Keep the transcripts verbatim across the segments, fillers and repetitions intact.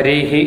ஹரிஹி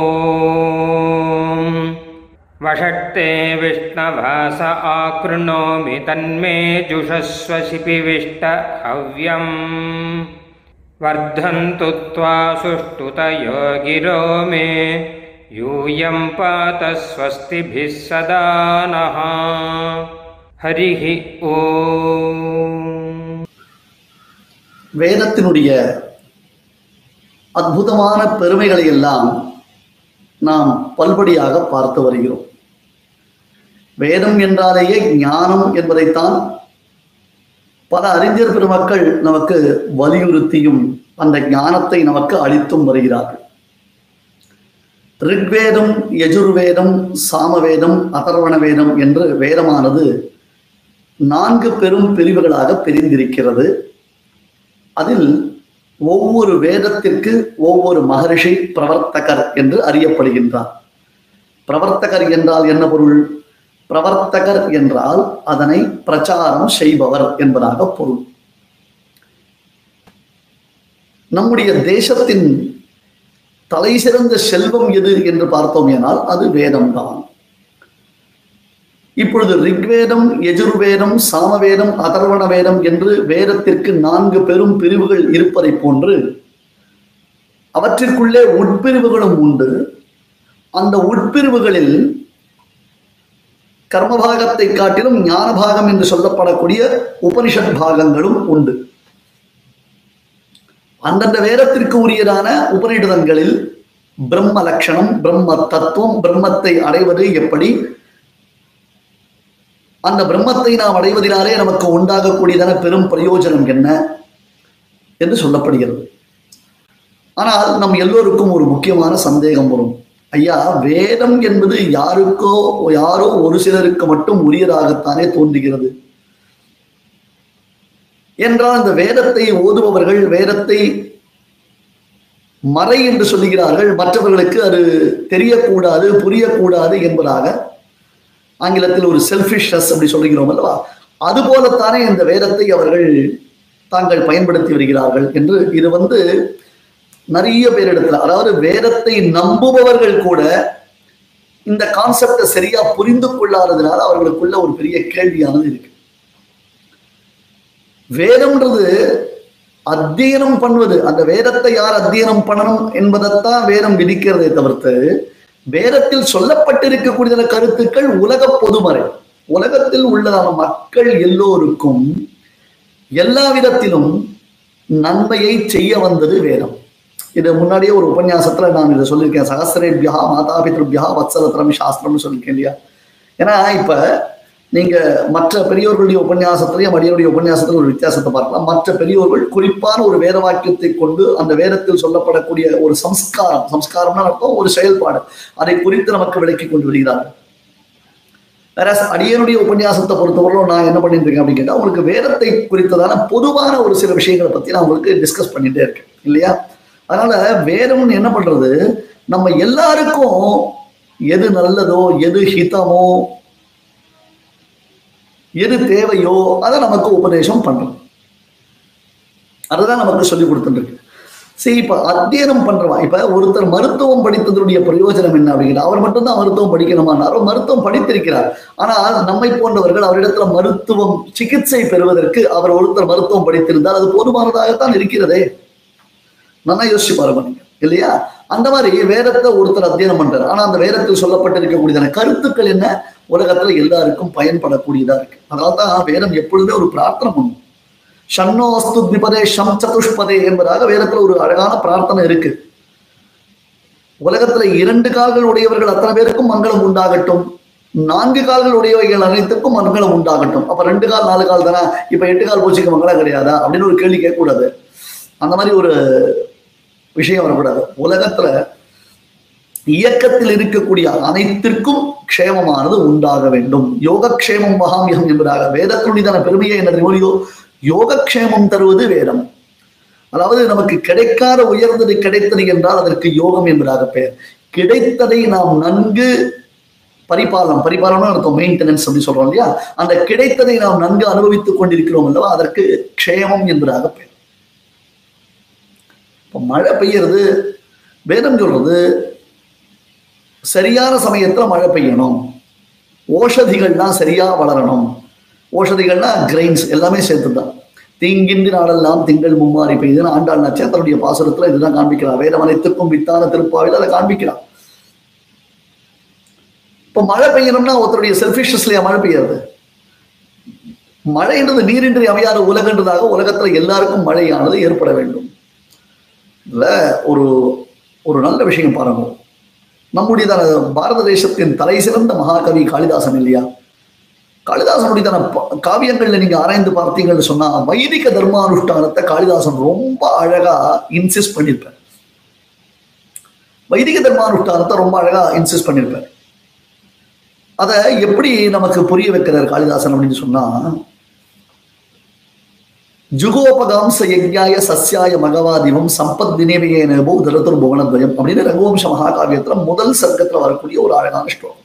ஓம். வஷட்டே விஷ்ணவாஸ ஆக்ருணோமி தன்மே ஜுஷஸ்வ சிபிவிஷ்ட ஹவ்யம். வர்தந்து த்வா சுஷ்டுதயோ கிரோ மே யூயம் பாத ஸ்வஸ்திபிஸ் சதா நஹ. ஹரிஹி ஓம். வேதத்தினுடைய அற்புதமான பெருமைகளை எல்லாம் நாம் பல்படியாக பார்த்து வருகிறோம். வேதம் என்றாலேயே ஞானம் என்பதைத்தான் பல அறிஞர் பெருமக்கள் நமக்கு வலியுறுத்தியும் அந்த ஞானத்தை நமக்கு அளித்தும் வருகிறார்கள். ரிக்வேதம், யஜுர்வேதம், சாமவேதம், அதர்வண வேதம் என்று வேதமானது நான்கு பெரும் பிரிவுகளாக பிரிந்திருக்கிறது. அதில் ஒவ்வொரு வேதத்திற்கு ஒவ்வொரு மகரிஷி பிரவர்த்தகர் என்று அறியப்படுகின்றார். பிரவர்த்தகர் என்றால் என்ன பொருள்? பிரவர்த்தகர் என்றால் அதனை பிரச்சாரம் செய்பவர் என்பதாக பொருள். நம்முடைய தேசத்தின் தலை சிறந்த செல்வம் எது என்று பார்த்தோம் என்றால் அது வேதம்தான். இப்பொழுது ரிக்வேதம், யஜுர்வேதம், சாமவேதம், அதர்வண வேதம் என்று வேதத்திற்கு நான்கு பெரும் பிரிவுகள் இருப்பதை போன்று அவற்றிற்குள்ளே உட்பிரிவுகளும் உண்டு. அந்த உட்பிரிவுகளில் கர்மபாகத்தை காட்டிலும் ஞானபாகம் என்று சொல்லப்படக்கூடிய உபனிஷத் பாகங்களும் உண்டு. அந்தந்த வேதத்திற்கு உரியதான உபநிடதங்களில் பிரம்ம லட்சணம், பிரம்ம தத்துவம், பிரம்மத்தை அடைவது எப்படி, அந்த பிரம்மத்தை நாம் அடைவதினாலே நமக்கு உண்டாகக்கூடியதான பெரும் பிரயோஜனம் என்ன என்று சொல்லப்படுகிறது. ஆனால் நம் எல்லோருக்கும் ஒரு முக்கியமான சந்தேகம் வரும். ஐயா, வேதம் என்பது யாருக்கோ யாரோ ஒரு சிலருக்கு மட்டும் உரியதாகத்தானே தோன்றுகிறது என்றால் அந்த வேதத்தை ஓதுபவர்கள் வேதத்தை மறை என்று சொல்லுகிறார்கள். மற்றவர்களுக்கு அது தெரியக்கூடாது, புரியக்கூடாது என்பதாக ஆங்கிலத்தில் ஒரு செல்ஃபிஷ்னஸ் அப்படி சொல்லுகிறோம் அல்லவா? அது போலத்தானே இந்த வேதத்தை அவர்கள் தாங்கள் பயன்படுத்தி வருகிறார்கள் என்று இது வந்து நிறைய பேரிடத்துல, அதாவது வேதத்தை நம்புபவர்கள் கூட இந்த கான்செப்டை சரியா புரிந்து கொள்ளாததுனால அவர்களுக்குள்ள ஒரு பெரிய கேள்வியானது இருக்கு. வேதம்ன்றது அத்தியனம் பண்ணுவது, அந்த வேதத்தை யார் அத்தியனம் பண்ணணும் என்பதைத்தான் வேதம் விதிக்கிறதை தவிர்த்து வேதத்தில் சொல்லப்பட்டிருக்கக்கூடிய கருத்துக்கள் உலக பொதுமறை. உலகத்தில் உள்ளதான மக்கள் எல்லோருக்கும் எல்லா விதத்திலும் நன்மையை செய்ய வந்தது வேதம். இது முன்னாடியே ஒரு உபன்யாசத்துல நான் இதை சொல்லியிருக்கேன். சகசிரேபியா மாதாபித்ருபியா வத்சலத்திரம் சாஸ்திரம்னு சொல்லியிருக்கேன் இல்லையா? ஏன்னா இப்ப நீங்க மற்ற பெரியோர்களுடைய உபன்யாசத்திலையும் அடியோடைய உபன்யாசத்துல ஒரு வித்தியாசத்தை பார்க்கலாம். மற்ற பெரியோர்கள் குறிப்பான ஒரு வேத வாக்கியத்தை கொண்டு அந்த வேதத்தில் சொல்லப்படக்கூடிய ஒரு சம்ஸ்காரம், சம்ஸ்காரம்னா அர்த்தம் ஒரு செயல்பாடு, அதை குறித்து நமக்கு விளக்கி கொண்டு வருகிறார்கள். வேற அடியனுடைய உபன்யாசத்தை பொறுத்தவரையிலும் நான் என்ன பண்ணிட்டு இருக்கேன் அப்படின்னு கேட்டா, உங்களுக்கு வேதத்தை குறித்ததான பொதுவான ஒரு சில விஷயங்களை பத்தி நான் உங்களுக்கு டிஸ்கஸ் பண்ணிட்டே இருக்கேன் இல்லையா? அதனால வேதம்னு என்ன பண்றது, நம்ம எல்லாருக்கும் எது நல்லதோ, எது ஹிதமோ, எது தேவையோ அதை நமக்கு உபதேசம் பண்றோம். அதுதான் நமக்கு சொல்லி கொடுத்துருக்கு. சரி, இப்ப அத்தியனம் பண்றவா, இப்ப ஒருத்தர் மருத்துவம் படித்ததனுடைய பிரயோஜனம் என்ன அப்படிங்கிற, அவர் மட்டும்தான் மருத்துவம் படிக்கணுமானாரோ மருத்துவம் படித்திருக்கிறார். ஆனால் நம்மை போன்றவர்கள் அவரிடத்துல மருத்துவம் சிகிச்சை பெறுவதற்கு அவர் ஒருத்தர் மருத்துவம் படித்திருந்தால் அது போதுமானதாகத்தான் இருக்கிறதே. நல்லா யோசிச்சு பாருங்க நீங்க இல்லையா? அந்த மாதிரி வேதத்தை ஒருத்தர் அத்தியனம் பண்றாரு. ஆனா அந்த வேதத்தில் சொல்லப்பட்டிருக்கக்கூடியதான கருத்துக்கள் என்ன, உலகத்துல எல்லாருக்கும் பயன்படக்கூடியதா இருக்கு. அதனால்தான் வேதம் எப்பொழுதுமே ஒரு பிரார்த்தனை பண்ணும். ஷன்னோஸ்து த்விபதே ஷம் சதுஷ்பதே என்பதாக வேதத்துல ஒரு அழகான பிரார்த்தனை இருக்கு. உலகத்துல இரண்டு கால்கள் உடையவர்கள் அத்தனை பேருக்கும் மங்களம் உண்டாகட்டும், நான்கு கால்கள் உடையவைகள் அனைத்துக்கும் மங்களம் உண்டாகட்டும். அப்ப ரெண்டு கால் நாலு கால் தானே, இப்ப எட்டு கால் பூச்சிக்கு மங்களம் கிடையாதா அப்படின்னு ஒரு கேள்வி கேட்கக்கூடாது. அந்த மாதிரி ஒரு விஷயம் வரக்கூடாது. உலகத்துல இயக்கத்தில் இருக்கக்கூடிய அனைத்திற்கும் க்ஷேமமானது உண்டாக வேண்டும். யோகக்ஷேமம் மகாமியம் என்பதாக வேதத்துடையதான பெருமையை என்ன தெரியுமோ, யோகக்ஷேமம் தருவது வேதம். அதாவது நமக்கு கிடைக்காத உயர்ந்தது கிடைத்தது என்றால் அதற்கு யோகம் என்பதாக பெயர். கிடைத்ததை நாம் நன்கு பரிபாலனம், பரிபாலனம் அர்த்தம் மெயின்டெனன்ஸ் அப்படி சொல்றோம் இல்லையா? அந்த கிடைத்ததை நாம் நன்கு அனுபவித்துக் கொண்டிருக்கிறோம் அல்லவா, அதற்கு க்ஷேமம் என்பதாக பெயர். இப்போ மழை பெய்யறது, வேதம் சொல்றது சரியான சமயத்துல மழை பெய்யணும், ஓஷதிகள்லாம் சரியா வளரணும். ஓஷதிகள்னா கிரெயின்ஸ் எல்லாமே சேர்த்துதான். தீங்கின்றி நாடெல்லாம் திங்கள் மும்மாறி பெய்யுதுன்னு ஆண்டாள் நட்சத்திரனுடைய பாசுரத்துல இதுதான் காண்பிக்கிறார். வேதமனைத்துக்கும் வித்தான திருப்பாவில அதை காண்பிக்கிறார். இப்ப மழை பெய்யணும்னா ஒருத்தருடைய செல்ஃபிஷ்னஸ்லயா மழை பெய்யாது? மழைன்றது நீரின்றி அமையாத உலகன்றதாக உலகத்துல எல்லாருக்கும் மழையானது ஏற்பட வேண்டும். இல்ல ஒரு ஒரு நல்ல விஷயம் பாருங்க. நம்முடைய பாரத தேசத்தின் தலை சிறந்த மகாகவி காளிதாசன் இல்லையா? காளிதாசனுடைய காவியங்கள்ல நீங்க ஆராய்ந்து பார்த்தீங்கன்னு சொன்னா வைதிக தர்மானுஷ்டானத்தை காளிதாசன் ரொம்ப அழகா இன்சிஸ்ட் பண்ணிருப்பார். வைதிக தர்மானுஷ்டானத்தை ரொம்ப அழகா இன்சிஸ்ட் பண்ணிருப்பார். அதை எப்படி நமக்கு புரிய வைக்கிறார் காளிதாசன் அப்படின்னு சொன்னா, ஜுகோபகாம்ச யஜ்ஞாய சஸ்யாய மகவாதிவம் சம்பத் தினேவியேனபோ தரதுர் புவனத்வயம் அப்படின்னு ரகுவம்ச மகாகாவியத்துல முதல் சர்க்கத்துல வரக்கூடிய ஒரு அழகான ஸ்லோகம்.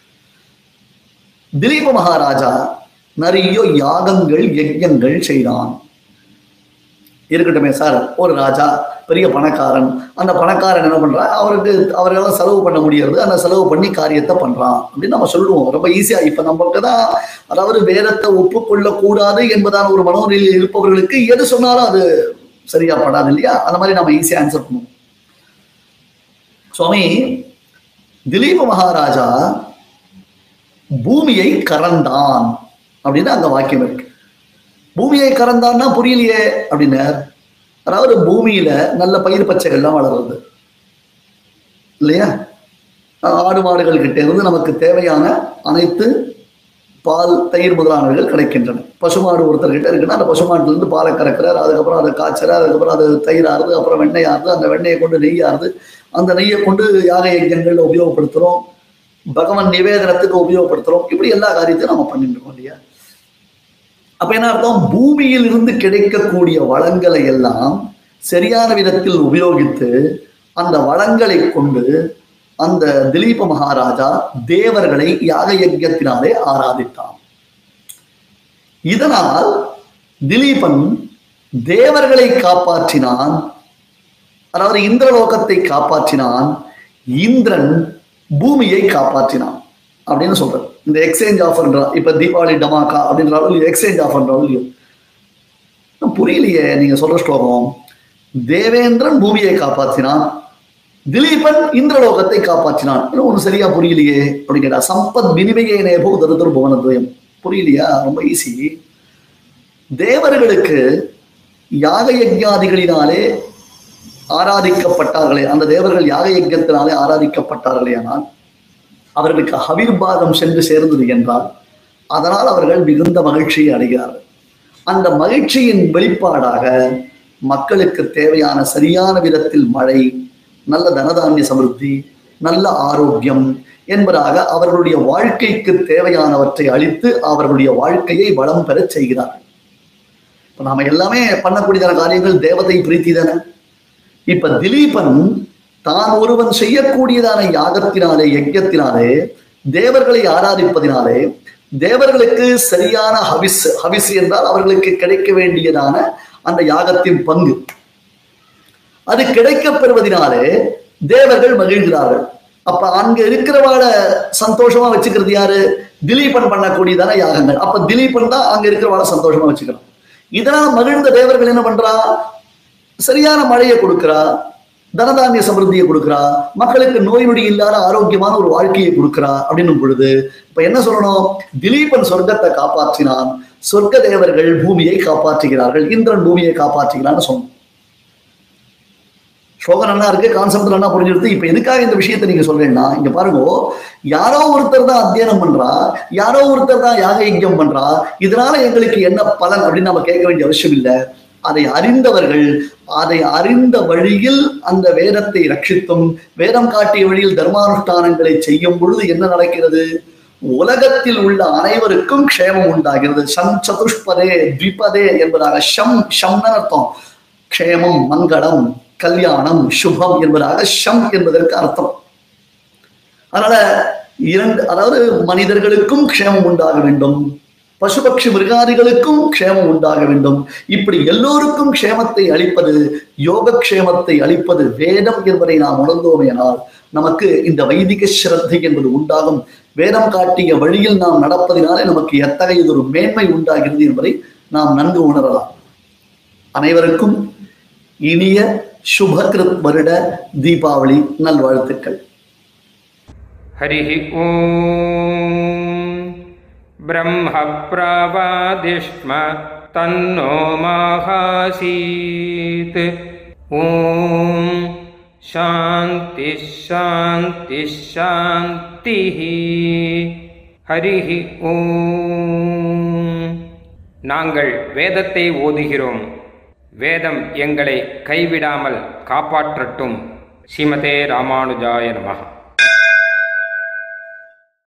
திலீப மகாராஜா நிறைய யாகங்கள் யஜ்ஞங்கள் செய்தான். இருக்கட்டுமே சார், ஒரு ராஜா பெரிய பணக்காரன், அந்த பணக்காரன் என்ன பண்றான், அவருக்கு அவரெல்லாம் செலவு பண்ண முடியாது, அந்த செலவு பண்ணி காரியத்தை பண்றான் அப்படின்னு நம்ம சொல்லுவோம் ரொம்ப ஈஸியா. இப்ப நமக்கு தான் அதாவது வேதத்தை ஒப்புக்கொள்ள கூடாது என்பதான ஒரு மனோநிலையில் இருப்பவர்களுக்கு எது சொன்னாலும் அது சரியா படாது இல்லையா? அந்த மாதிரி நம்ம ஈஸியா ஆன்சர் பண்ணுவோம். சுவாமி திலீப மகாராஜா பூமியை கறந்தான் அப்படின்னு அந்த வாக்கியம் இருக்கு. பூமியை கறந்தான்னா புரியலையே அப்படின்னு. அதாவது பூமியில நல்ல பயிர் பச்சைகள்லாம் வளர்றது இல்லையா? ஆடு மாடுகள் கிட்ட இருந்து நமக்கு தேவையான அனைத்து பால் தயிர் முதலானவைகள் கிடைக்கின்றன. பசுமாடு ஒருத்தர்கிட்ட இருக்குன்னா அந்த பசுமாட்டுல இருந்து பாலை கறக்கிறார், அதுக்கப்புறம் அதை காய்ச்சறார், அதுக்கப்புறம் அது தயிராறுது, அப்புறம் வெண்ணெய் ஆறுது, அந்த வெண்ணெயை கொண்டு நெய் ஆறுது, அந்த நெய்யை கொண்டு யாக யஜ்ஞங்கள்ல உபயோகப்படுத்துறோம், பகவான் நிவேதனத்துக்கு உபயோகப்படுத்துறோம். இப்படி எல்லா காரியத்தையும் நம்ம பண்ணிட்டு இருக்கோம் இல்லையா? அப்ப என்ன அர்த்தம், பூமியில் இருந்து கிடைக்கக்கூடிய வளங்களை எல்லாம் சரியான விதத்தில் உபயோகித்து அந்த வளங்களை கொண்டு அந்த திலீப மகாராஜா தேவர்களை யாக யஜ்ஞத்தினாலே ஆராதித்தான். இதனால் திலீபன் தேவர்களை காப்பாற்றினான், அதாவது இந்திரலோகத்தை காப்பாற்றினான், இந்திரன் பூமியை காப்பாற்றினான் அப்படின்னு சொல்றாரு. இந்த எக்ஸ்சேஞ்ச் ஆஃபர்ன்றா இப்ப தீபாவளி டமாக்கா அப்படின்றாலும் எக்ஸ்சேஞ்ச் ஆஃபர்ன்றாலும் இல்லையோ புரியலையே நீங்க சொல்ற ஸ்லோகம். தேவேந்திரன் பூமியை காப்பாற்றினான், திலீபன் இந்திரலோகத்தை காப்பாற்றினான். ஒண்ணு சரியா புரியலையே அப்படின்னு கேட்டா, சம்பத் வினிமயேனேபோ தருதர் புவனத்வயம் புரியலையா? ரொம்ப ஈஸி. தேவர்களுக்கு யாக யஜ்ஞாதிகளினாலே ஆராதிக்கப்பட்டார்களே, அந்த தேவர்கள் யாக யஜ்ஞத்தினாலே ஆராதிக்கப்பட்டார்களே, ஆனால் அவர்களுக்கு ஹவிர்பாகம் சென்று சேர்ந்தது என்றால் அதனால் அவர்கள் மிகுந்த மகிழ்ச்சியை அடைகிறார்கள். அந்த மகிழ்ச்சியின் வெளிப்பாடாக மக்களுக்கு தேவையான சரியான விதத்தில் மழை, நல்ல தனதானிய சமிருத்தி, நல்ல ஆரோக்கியம் என்பதாக அவர்களுடைய வாழ்க்கைக்கு தேவையானவற்றை அளித்து அவர்களுடைய வாழ்க்கையை வளம் பெற செய்கிறார்கள். இப்ப நாம எல்லாமே பண்ணக்கூடியதான காரியங்கள் தேவதை பிரீத்தி தானே. இப்ப திலீபன் தான் ஒருவன் செய்யக்கூடியதான யாகத்தினாலே யஜ்ஞத்தினாலே தேவர்களை ஆராதிப்பதினாலே தேவர்களுக்கு சரியான ஹவிஸ், ஹவிஸ் என்றால் அவர்களுக்கு கிடைக்க வேண்டியதான அந்த யாகத்தின் பங்கு, அது கிடைக்கப் பெறுவதனாலே தேவர்கள் மகிழ்கிறார்கள். அப்ப அங்க இருக்கிறவாட சந்தோஷமா வச்சுக்கிறது யாரு? திலீபன் பண்ணக்கூடியதான யாகங்கள். அப்ப திலீபன் தான் அங்க இருக்கிறவாட சந்தோஷமா வச்சுக்கிறான். இதனால மகிழ்ந்த தேவர்கள் என்ன பண்றா, சரியான மழையை கொடுக்கிறா, தனதானிய சமிருத்தியை கொடுக்கிறா, மக்களுக்கு நோய் நொடி இல்லாத ஆரோக்கியமான ஒரு வாழ்க்கையை கொடுக்கிறா அப்படின்னும் பொழுது இப்ப என்ன சொல்லணும், திலீபன் சொர்க்கத்தை காப்பாற்றினான், சொர்க்க தேவர்கள் பூமியை காப்பாற்றுகிறார்கள், இந்திரன் பூமியை காப்பாற்றுகிறான்னு சொன்னோம். ஸ்லோகம் நல்லா இருக்கு, கான்செப்ட் நல்லா புரிஞ்சிருது. இப்ப எதுக்காக இந்த விஷயத்தை நீங்க சொல்றேன்னா, இங்க பாருங்க, யாரோ ஒருத்தர் தான் அத்தியனம் பண்றா, யாரோ ஒருத்தர் தான் யாக யஜ்ஞம் பண்றா, இதனால எங்களுக்கு என்ன பலன் அப்படின்னு நம்ம கேட்க வேண்டிய அவசியம் இல்லை. அதை அறிந்தவர்கள் அதை அறிந்த வழியில் அந்த வேதத்தை ரட்சித்தும் வேதம் காட்டிய வழியில் தர்மானுஷ்டானங்களை செய்யும் பொழுது என்ன நடக்கிறது, உலகத்தில் உள்ள அனைவருக்கும் க்ஷேமம் உண்டாகிறது. சம் சதுஷ்பதே த்விபதே என்பதாக, ஷம் ஷம்னு அர்த்தம், க்ஷேமம், மங்களம், கல்யாணம், சுபம் என்பதாக ஷம் என்பதற்கு அர்த்தம். அதனால இரண்டு, அதாவது மனிதர்களுக்கும் க்ஷேமம் உண்டாக வேண்டும், பசுபக்ஷி மிருகாதிகளுக்கும் க்ஷேமம் உண்டாக வேண்டும். இப்படி எல்லோருக்கும் க்ஷேமத்தை அளிப்பது, யோகக்ஷேமத்தை அளிப்பது வேதம் என்பதை நாம் உணர்ந்தோமேனால் நமக்கு இந்த வைதிக ஸ்ரத்தை என்பது உண்டாகும். வேதம் காட்டிய வழியில் நாம் நடப்பதினாலே நமக்கு எத்தகையதொரு மேன்மை உண்டாகிறது என்பதை நாம் நன்கு உணரலாம். அனைவருக்கும் இனிய சுபகிருத் வருட தீபாவளி நல்வாழ்த்துக்கள். ஹரிஹி ஓம். பிரம்ம பிரவாதிஷ்ம தன்னோ மாஹாசீத். ஓம் சாந்தி சாந்தி சாந்தி. ஹரிஹி ஓம். நாங்கள் வேதத்தை ஓதுகிறோம். வேதம் எங்களை கைவிடாமல் காப்பாற்றட்டும். ஸ்ரீமதே ராமானுஜாய நமஹ.